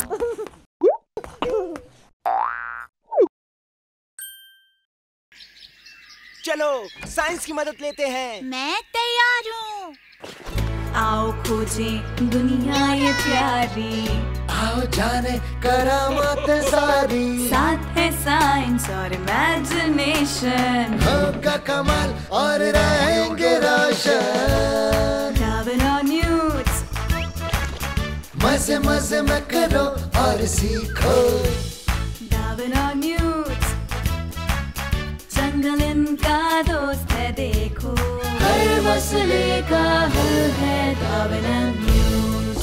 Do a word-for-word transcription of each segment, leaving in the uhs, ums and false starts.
चलो साइंस की मदद लेते हैं। मैं तैयार हूँ। आओ खोजें दुनिया ये प्यारी, आओ जाने करामात सारी, साथ है साइंस और इमेजिनेशन, होगा कमाल और रहेंगे रोशन। डार्विन और न्यूट्स, मजे मजे में करो और सीखो। डार्विन और न्यूट्स, जंगल इनका दोस्त है देखो, हर मसले का हल है डार्विन और न्यूट्स।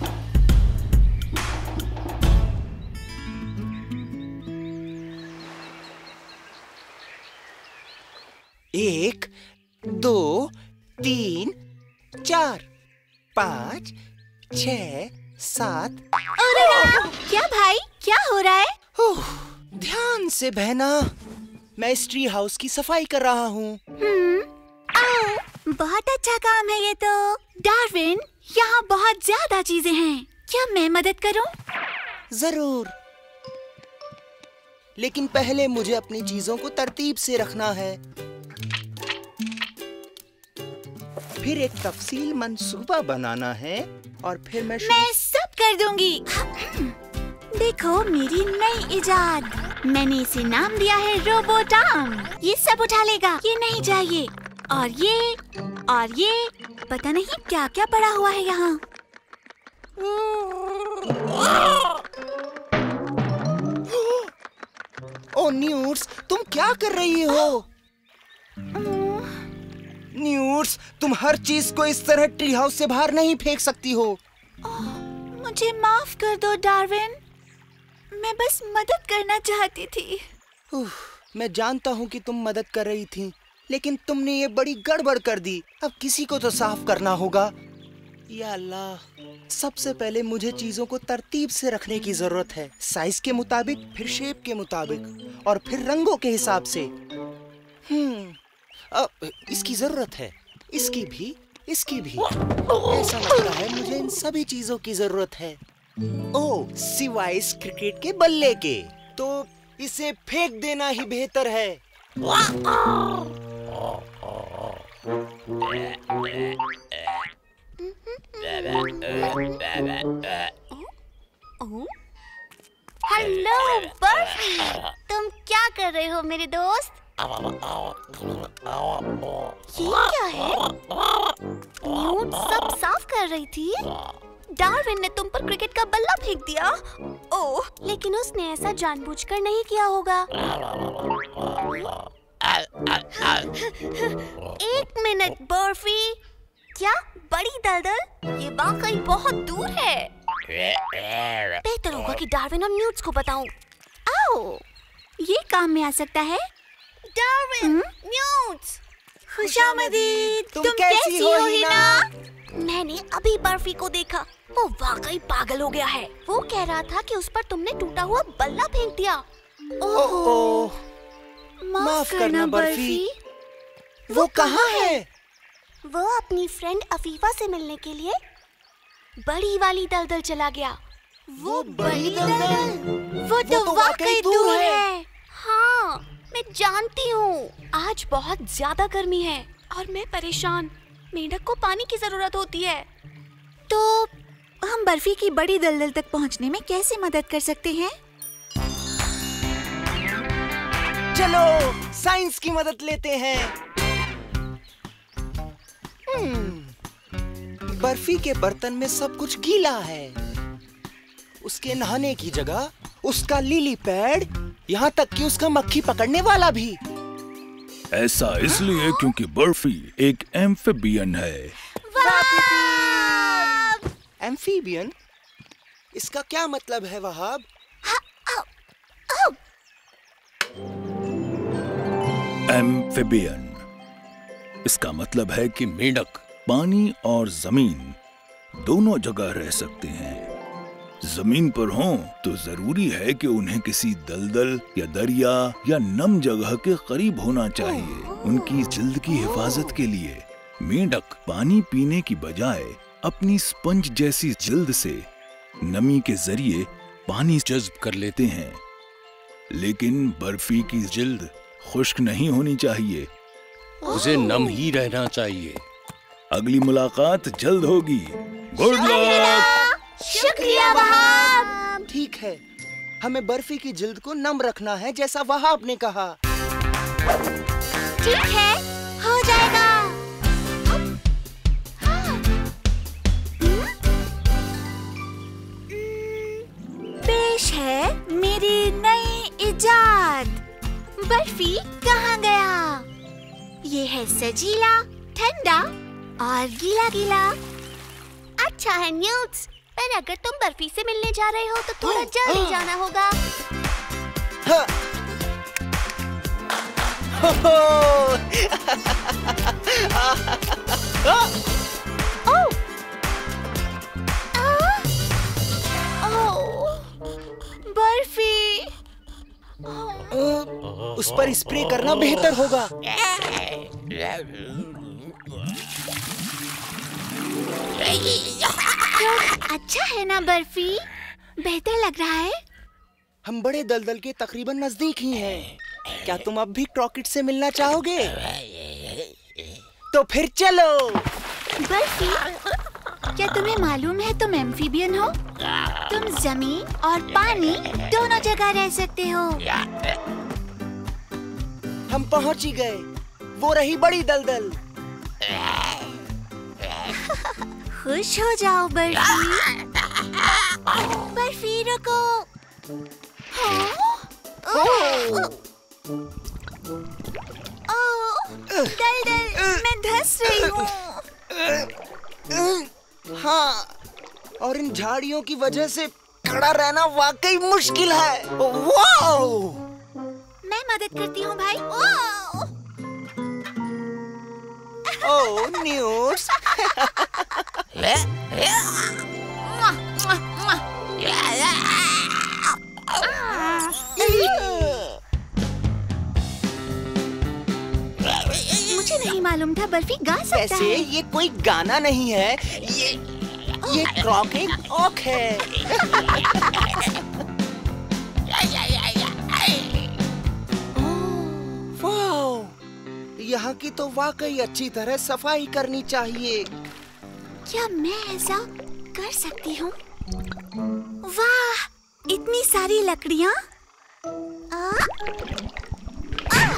एक, दो, तीन, चार, पाँच, छह, सात। अरे क्या भाई, क्या हो रहा है? ओह, ध्यान से बहना, मैं इस ट्री हाउस की सफाई कर रहा हूँ। हम्म, आओ, बहुत अच्छा काम है ये तो। डार्विन, यहाँ बहुत ज्यादा चीजें हैं, क्या मैं मदद करूँ? जरूर, लेकिन पहले मुझे अपनी चीजों को तरतीब से रखना है। फिर एक तफसील मंसूबा बनाना है और फिर मैं मैं सब कर दूंगी। देखो मेरी नई इजाद, मैंने इसे नाम दिया है रोबोटाम। ये सब उठा लेगा, ये नहीं चाहिए, और ये और ये, पता नहीं क्या क्या पड़ा हुआ है यहाँ। ओ न्यूट्स, तुम क्या कर रही हो? न्यूट्स, तुम हर चीज को इस तरह ट्री हाउस से बाहर नहीं फेंक सकती हो। मुझे माफ कर दो डार्विन, मैं बस मदद करना चाहती थी। उह, मैं जानता हूँ कि तुम मदद कर रही थी, लेकिन तुमने ये बड़ी गड़बड़ कर दी। अब किसी को तो साफ करना होगा। या अल्लाह, सबसे पहले मुझे चीजों को तरतीब से रखने की जरूरत है, साइज के मुताबिक, फिर शेप के मुताबिक, और फिर रंगों के हिसाब से। हम्म, अब इसकी जरूरत है, इसकी भी, इसकी भी। ऐसा लगता है मुझे इन सभी चीजों की जरूरत है। ओह, सिवाय इस क्रिकेट के बल्ले के, तो इसे फेंक देना ही बेहतर है। हेलो बर्फी, तुम क्या कर रहे हो मेरे दोस्त? ये क्या है? न्यूट सब साफ कर रही थी। डार्विन ने तुम पर क्रिकेट का बल्ला फेंक दिया। ओह, लेकिन उसने ऐसा जानबूझकर नहीं किया होगा। एक मिनट बर्फी, क्या बड़ी दलदल? ये वाकई बहुत दूर है। बेहतर होगा कि डार्विन और न्यूट्स को बताऊं। आओ, ये काम में आ सकता है। डार्विन, न्यूट्स, खुशामदीद। तुम, तुम कैसी, कैसी हो हो हिना? मैंने अभी बर्फी को देखा, वो वाकई पागल हो गया है। वो कह रहा था कि उस पर तुमने टूटा हुआ बल्ला फेंक दिया। ओह, माफ करना बर्फी। वो कहाँ है? वो अपनी फ्रेंड अफीफा से मिलने के लिए बड़ी वाली दलदल चला गया। वो बड़ी दलदल? वो तो, तो वाकई दूर है। है। हाँ, मैं जानती हूँ। आज बहुत ज्यादा गर्मी है और मैं परेशान। मेंढक को पानी की जरूरत होती है। तो हम बर्फी की बड़ी दलदल तक पहुँचने में कैसे मदद कर सकते हैं? चलो साइंस की मदद लेते हैं। हम्म, बर्फी के बर्तन में सब कुछ गीला है। उसके नहाने की जगह उसका लिली पैड, यहाँ तक कि उसका मक्खी पकड़ने वाला भी। ऐसा इसलिए क्योंकि बर्फी एक एम्फिबियन है। एम्फीबियन? इसका क्या मतलब है वहाब? एम्फिबियन, इसका मतलब है कि मेंढक पानी और जमीन दोनों जगह रह सकते हैं। जमीन पर हों तो जरूरी है कि उन्हें किसी दलदल या दरिया या नम जगह के करीब होना चाहिए। उनकी जिल्द की हिफाजत के लिए मेंढक पानी पीने की बजाय अपनी स्पंज जैसी जिल्द से नमी के जरिए पानी जज्ब कर लेते हैं, लेकिन बर्फी की जिल्द खुश्क नहीं होनी चाहिए। उसे नम ही रहना चाहिए। अगली मुलाकात जल्द होगी। Good luck. शुक्रिया वहाब। ठीक है, हमें बर्फी की जिल्द को नम रखना है जैसा वहाब ने कहा। ठीक है, हो जाएगा। पेश है मेरी नई इजाद, बर्फी कहाँ गया। ये है सजीला, ठंडा और गीला गीला। अच्छा है न्यूट्स, पर अगर तुम बर्फी से मिलने जा रहे हो तो थोड़ा जल्दी जाना होगा। हाँ। ओह! ओह! बर्फी। उस पर स्प्रे करना बेहतर होगा। अच्छा है ना बर्फी, बेहतर लग रहा है। हम बड़े दलदल के तकरीबन नजदीक ही हैं। क्या तुम अब भी क्रॉकेट से मिलना चाहोगे? तो फिर चलो। बर्फी, क्या तुम्हें मालूम है तुम एम्फीबियन हो? तुम जमीन और पानी दोनों जगह रह सकते हो। हम पहुंच ही गए। वो रही बड़ी दलदल। खुश हो जाओ बर्फी। बर्फी रुको। हाँ? ओह! ओह! दलदल, मैं धंस रही हूँ। हाँ, और इन झाड़ियों की वजह से खड़ा रहना वाकई मुश्किल है। वाओ! मैं मदद करती हूँ भाई। ओह! Oh newts. मुझे नहीं मालूम था बर्फी गा सकता वैसे है। ये कोई गाना नहीं है, ये ये क्रॉकेट ऑक है। वाओ! यहाँ की तो वाकई अच्छी तरह सफाई करनी चाहिए। क्या मैं ऐसा कर सकती हूँ? वाह, इतनी सारी लकड़ियाँ। आ? आ!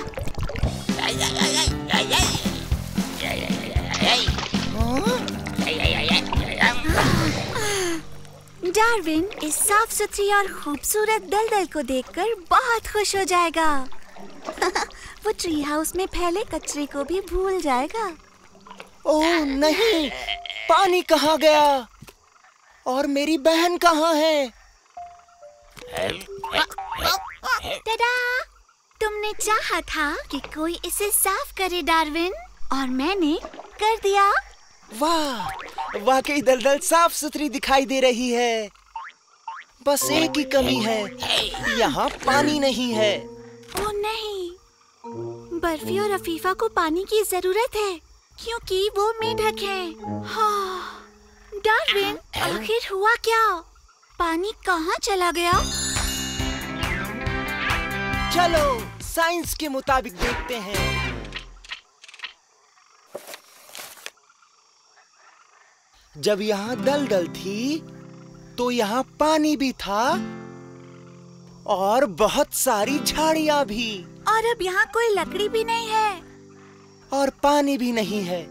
डार्विन इस साफ सुथरी और खूबसूरत दलदल को देखकर बहुत खुश हो जाएगा। वो ट्री हाउस में फैले कचरे को भी भूल जाएगा। ओह नहीं, पानी कहाँ गया? और मेरी बहन कहाँ है? टडा! तुमने चाहा था कि कोई इसे साफ करे डार्विन, और मैंने कर दिया। वाह, वाकई दलदल साफ सुथरी दिखाई दे रही है। बस एक ही कमी है, यहाँ पानी नहीं है। ओह नहीं, बर्फी और अफीफा को पानी की जरूरत है क्योंकि वो मेढक हैं। हाँ, डार्विन, आखिर हुआ क्या? पानी कहाँ चला गया? चलो साइंस के मुताबिक देखते हैं। जब यहाँ दलदल थी तो यहाँ पानी भी था और बहुत सारी झाड़ियाँ भी। और अब यहाँ कोई लकड़ी भी नहीं है और पानी भी नहीं है।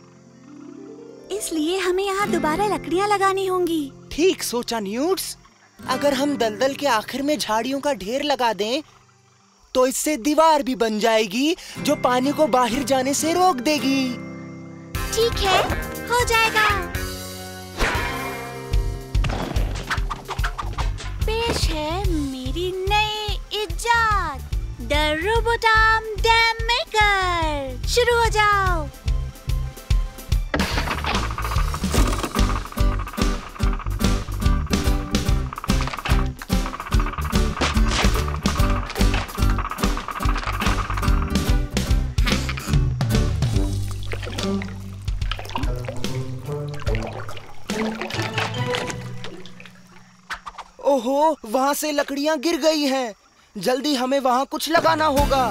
इसलिए हमें यहाँ दोबारा लकड़ियाँ लगानी होंगी। ठीक सोचा न्यूट्स। अगर हम दलदल के आखिर में झाड़ियों का ढेर लगा दें तो इससे दीवार भी बन जाएगी जो पानी को बाहर जाने से रोक देगी। ठीक है, हो जाएगा। पेश है मेरी नई इजाद, द रोबोटाम डैम मेकर। शुरू हो जाओ। ओहो, वहाँ से लकड़ियाँ गिर गई हैं। जल्दी हमें वहाँ कुछ लगाना होगा।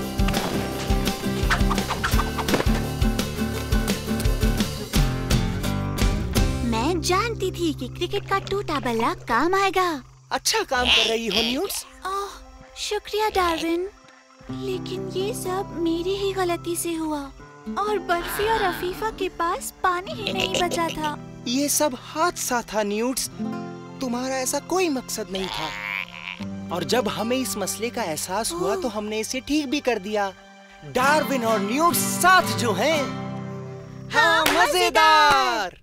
मैं जानती थी कि क्रिकेट का टूटा बल्ला काम आएगा। अच्छा काम कर रही हो न्यूट्स। ओह, शुक्रिया डार्विन। लेकिन ये सब मेरी ही गलती से हुआ और बर्फी और अफीफा के पास पानी ही नहीं बचा था। ये सब हादसा था न्यूट्स। तुम्हारा ऐसा कोई मकसद नहीं था। और जब हमें इस मसले का एहसास हुआ तो हमने इसे ठीक भी कर दिया। डार्विन और न्यूट्स साथ जो हैं, हाँ मजेदार,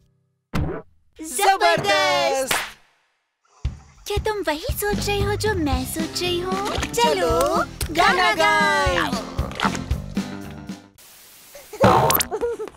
जबरदस्त। क्या तुम वही सोच रही हो जो मैं सोच रही हूँ? चलो गाना गाएं।